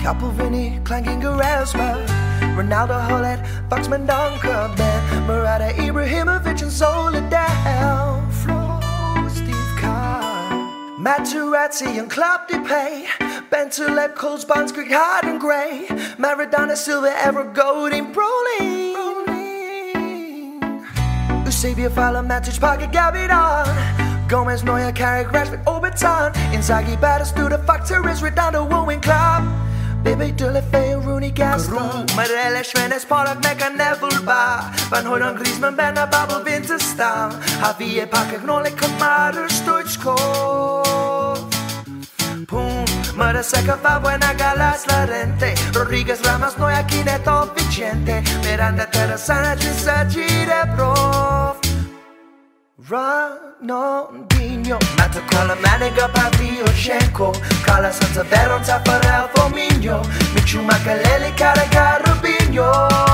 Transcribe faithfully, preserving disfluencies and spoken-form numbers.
Couple Vinny, clanking Erasmus, Ronaldo Hollet, Foxman Donker, Ben, Murata Ibrahimovic and Soledad, Flo, Steve Carr, Materazzi and Club de Pay, Ben Tulip, Coles, Bonds, Greg Hard and Gray, Maradona, Silva, Ever, Golding, Brolin, Eusebio, Fowler, Matic, Parker, Gavidon, Gomez, Neuer, Carrick, Rashford, Oberton, Inzaghi, Batistuta, Factories, Redondo, Wooing Club, Pepe, Dulefeu, Rooney, Gaston, Marelle, Schwennes, Pollock, Mecca, Neville, Bar, Van Hooydonk, Griezmann, Benner, Babel, Winterstam, Javier, Parker, Knolik, Kamara, Stoichkov, Pum, Maraseca, Fabuena, Galas, Larente, Rodriguez, Ramos, Neuer, Kineto, Vicente, Miranda, Terrasana, Giuseppe, Prof, Ronaldinho, Matacola, Maniga, Pavlyuchenko, Carlos Santaveron, Tafarel, Firmino, Michu, Makaleli, Carragher, Rubinho.